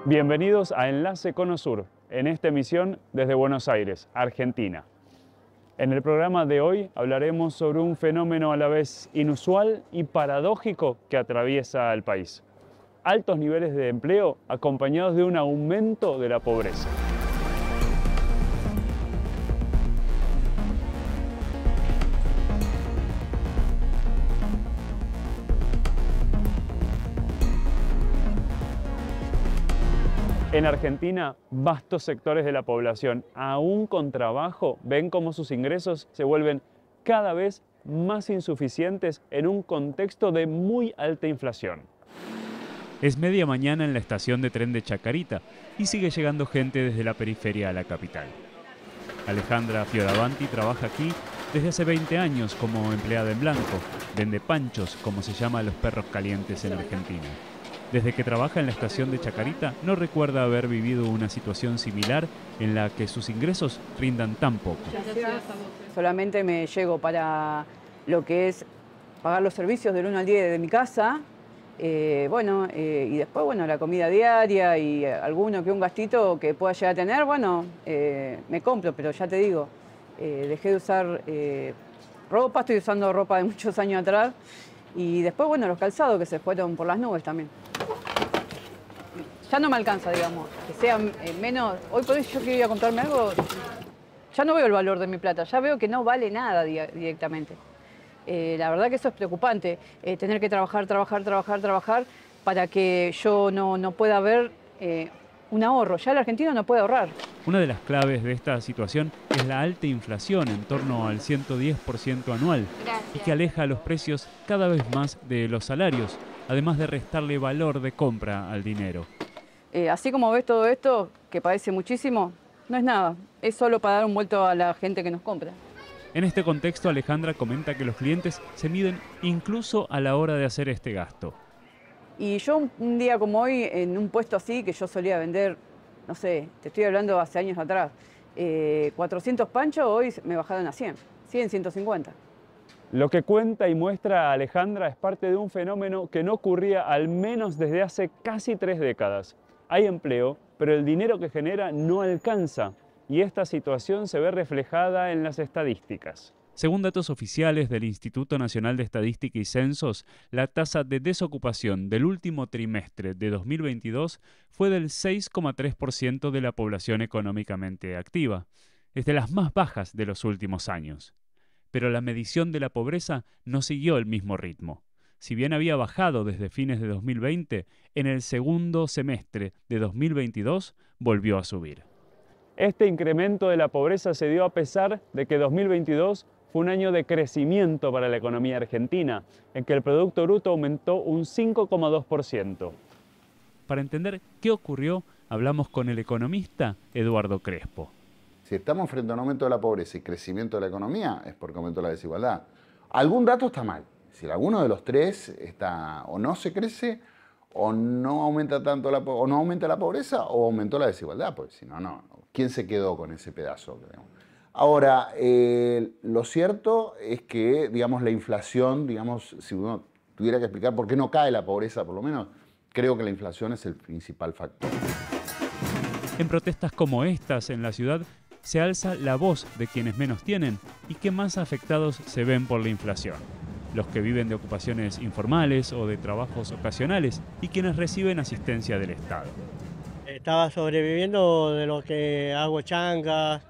Bienvenidos a Enlace Cono Sur, en esta emisión desde Buenos Aires, Argentina. En el programa de hoy hablaremos sobre un fenómeno a la vez inusual y paradójico que atraviesa al país. Altos niveles de empleo acompañados de un aumento de la pobreza. En Argentina, vastos sectores de la población, aún con trabajo, ven cómo sus ingresos se vuelven cada vez más insuficientes en un contexto de muy alta inflación. Es media mañana en la estación de tren de Chacarita y sigue llegando gente desde la periferia a la capital. Alejandra Fioravanti trabaja aquí desde hace 20 años como empleada en blanco, vende panchos, como se llama a los perros calientes en Argentina. Desde que trabaja en la estación de Chacarita, no recuerda haber vivido una situación similar en la que sus ingresos rindan tan poco. Solamente me llego para lo que es pagar los servicios del 1 al 10 de mi casa, y después, la comida diaria y alguno que un gastito que pueda llegar a tener, me compro, pero ya te digo, dejé de usar ropa, estoy usando ropa de muchos años atrás, y después, los calzados que se fueron por las nubes también. Ya no me alcanza, digamos, que sea menos. Hoy por hoy yo quería comprarme algo, ya no veo el valor de mi plata, ya veo que no vale nada directamente. La verdad que eso es preocupante, tener que trabajar para que yo no pueda ver un ahorro. Ya el argentino no puede ahorrar. Una de las claves de esta situación es la alta inflación, en torno al 110% anual, y que aleja los precios cada vez más de los salarios, además de restarle valor de compra al dinero. Así como ves todo esto, que parece muchísimo, no es nada, es solo para dar un vuelto a la gente que nos compra. En este contexto, Alejandra comenta que los clientes se miden incluso a la hora de hacer este gasto. Y yo un día como hoy, en un puesto así, que yo solía vender, no sé, te estoy hablando hace años atrás, 400 panchos, hoy me bajaron a 100, 150. Lo que cuenta y muestra Alejandra es parte de un fenómeno que no ocurría al menos desde hace casi 3 décadas. Hay empleo, pero el dinero que genera no alcanza, y esta situación se ve reflejada en las estadísticas. Según datos oficiales del Instituto Nacional de Estadística y Censos, la tasa de desocupación del último trimestre de 2022 fue del 6,3% de la población económicamente activa. Es de las más bajas de los últimos años. Pero la medición de la pobreza no siguió el mismo ritmo. Si bien había bajado desde fines de 2020, en el segundo semestre de 2022 volvió a subir. Este incremento de la pobreza se dio a pesar de que 2022 fue un año de crecimiento para la economía argentina, en que el Producto Bruto aumentó un 5,2%. Para entender qué ocurrió, hablamos con el economista Eduardo Crespo. Si estamos frente a un aumento de la pobreza y crecimiento de la economía, es porque aumentó la desigualdad. Algún dato está mal. Si alguno de los tres está, o no se crece, o no aumenta tanto o no aumenta la pobreza, o aumentó la desigualdad, porque si no, no. ¿Quién se quedó con ese pedazo? Ahora, lo cierto es que, la inflación, si uno tuviera que explicar por qué no cae la pobreza, por lo menos, creo que la inflación es el principal factor. En protestas como estas en la ciudad, se alza la voz de quienes menos tienen y que más afectados se ven por la inflación. Los que viven de ocupaciones informales o de trabajos ocasionales y quienes reciben asistencia del Estado. Estaba sobreviviendo de lo que hago changas,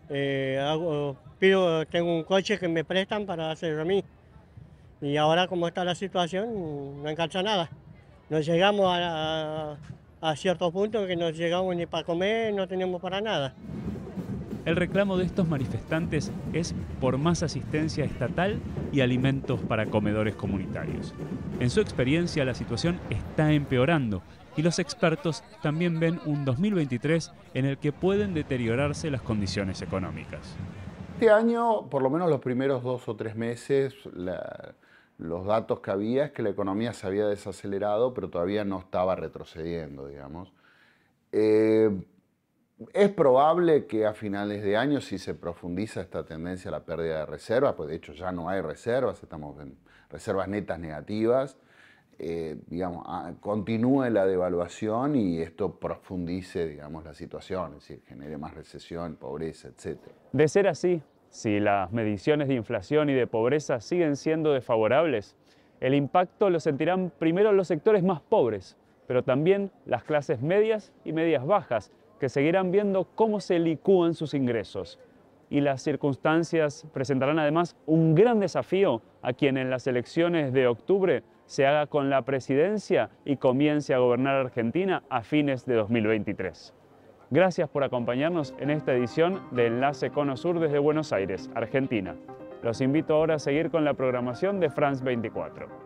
tengo un coche que me prestan para hacerlo a mí. Y ahora como está la situación, no alcanza nada. Nos llegamos a cierto punto que no llegamos ni para comer, no tenemos para nada. El reclamo de estos manifestantes es por más asistencia estatal y alimentos para comedores comunitarios. En su experiencia, la situación está empeorando y los expertos también ven un 2023 en el que pueden deteriorarse las condiciones económicas. Este año, por lo menos los primeros 2 o 3 meses, los datos que había es que la economía se había desacelerado, pero todavía no estaba retrocediendo, digamos. Es probable que a finales de año, si se profundiza esta tendencia a la pérdida de reservas, pues de hecho ya no hay reservas, estamos en reservas netas negativas, digamos, continúe la devaluación y esto profundice, digamos, la situación, es decir, genere más recesión, pobreza, etc. De ser así, si las mediciones de inflación y de pobreza siguen siendo desfavorables, el impacto lo sentirán primero los sectores más pobres, pero también las clases medias y medias bajas, que seguirán viendo cómo se licúan sus ingresos. Y las circunstancias presentarán además un gran desafío a quien en las elecciones de octubre se haga con la presidencia y comience a gobernar Argentina a fines de 2023. Gracias por acompañarnos en esta edición de Enlace Cono Sur desde Buenos Aires, Argentina. Los invito ahora a seguir con la programación de France 24.